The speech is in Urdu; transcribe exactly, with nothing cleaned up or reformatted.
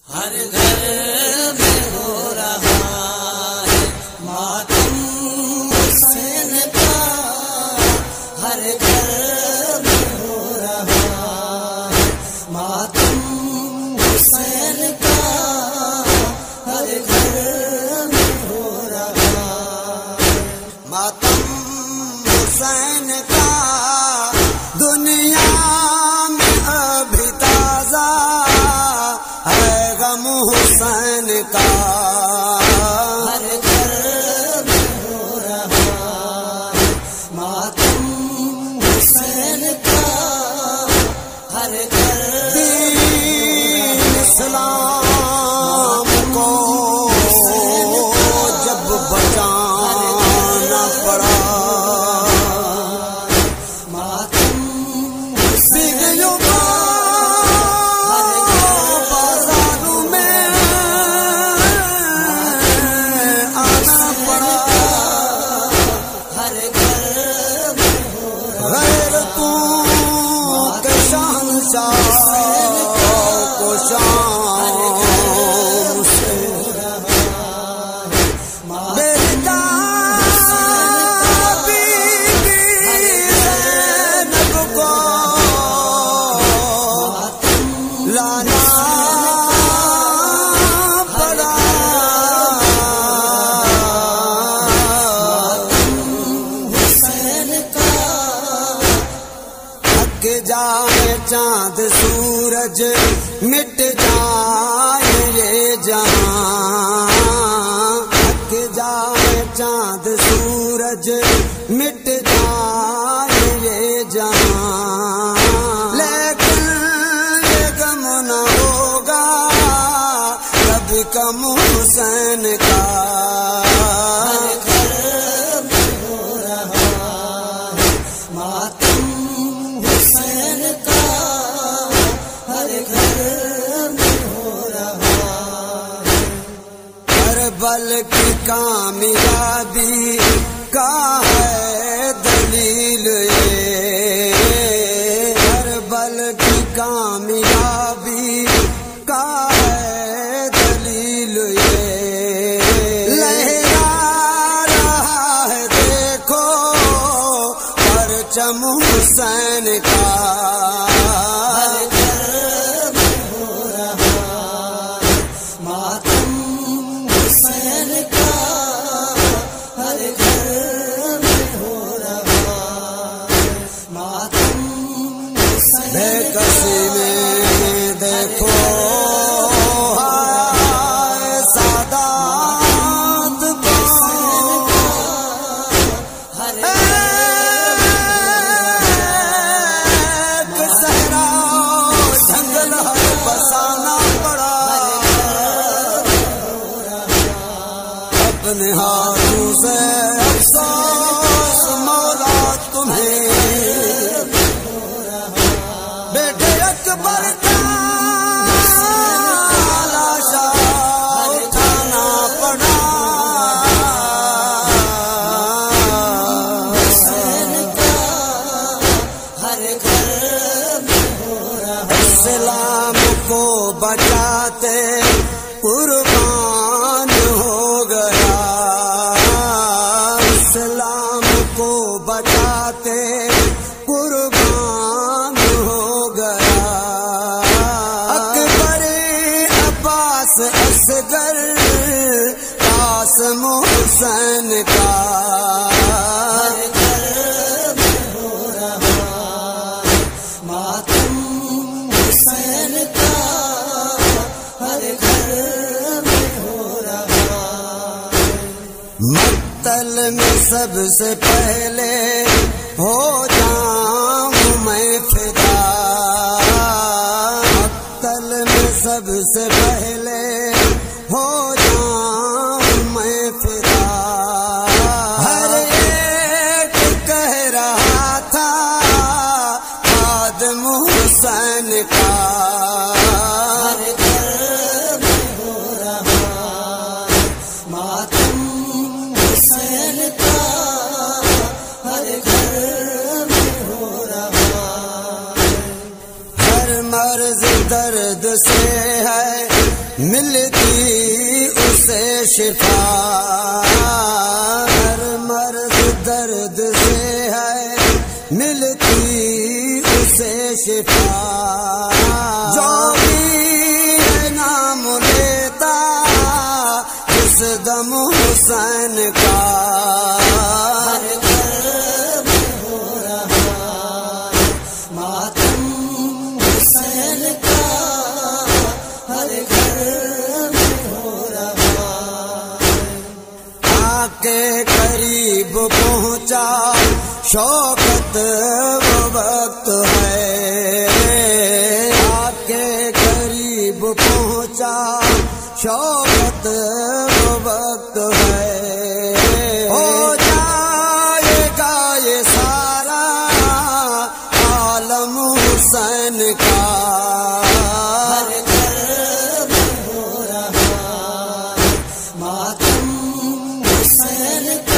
ہر گھر میں ہو رہا ہے ماتم حسین کا، ہر گھر میں ہو رہا ہے ماتم حسین کا، ہر گھر میں ہو رہا ہے ماتم حسین کا، دنیا میں ابھی تازہ ہے غم حسین کا، ہر گھر میں ہو رہا ہے ماتم حسین کا، ہر گھر دین اسلام کو جب بچانا پڑا، ماتم بگلوں کا بازاروں میں آنا پڑا، ہر گھر میں ہو غیرتوں کے شہنشاہ کو شام سے بیٹا بی بی زینب کو لانا پڑا، حسین کا تھک جائے چاند سورج مٹ جائے یہ جہاں، تھک جائے چاند سورج مٹ جائے یہ جہاں، لیکن یہ غم نہ ہوگا کبھی کم حسین کا، ہر گھر میں ہو رہا ہے ماتم حسین کا، ہر گھر میں ہو رہا ہے کربل کی کامیابی کا ہے دلیل یہ، کربل کی کامیابی کا ہے دلیل یہ، لہرا رہا ہے دیکھو پرچم حسین کا، ہر گھر میں ہو رہا ہے ماتم حسین کا، ہر گھر میں ہو رہا ہے ماتم حسین بے کسی میں دیکھو ہائے سادات کو، ہر ایک صحرا جنگل ہر بسانا پڑا، اپنے ہاتھوں سے افسوس مولا تمہیں، بیٹے اکبر کا لاشا اٹھانا پڑا، حسین کا ہر گھر میں ہو رہا، اسلام کو بچاتے قربان ہو گیا، اسلام کو بچاتے قربان ہو گیا، اکبر عباس اصغر قاسم حسین کا، ہر گھر میں ہو رہا ہے ماتم حسین کا، ہر گھر میں ہو رہا ہے مقتل میں سب سے پہلے ہو جاؤں میں فدا، مقتل میں سب سے پہلے ہو جاؤں میں فدا، ہر ایک کہہ رہا تھا خادم حسین کا، ہر گھر میں ہو رہا ہے ماتم حسین کا، ہر گھر میں ہو رہا ہے ہر مرض درد سے ہے ملتی اسے شفا، ہر مرض درد سے ہے ملتی اسے شفا، جو بھی ہے نام لیتا جس دم حسین کا، ہر گھر میں ہو رہا ماتم حسین کا، ہر گھر میں ہو رہا۔ آ کے قریب پہنچا شوقت وہ وقت ہے، آ کے قریب پہنچا شوقت وہ وقت ہے، ہو جائے گا یہ سارا عالم حسین کا، ہر گھر میں ہو رہا ماتم حسین کا۔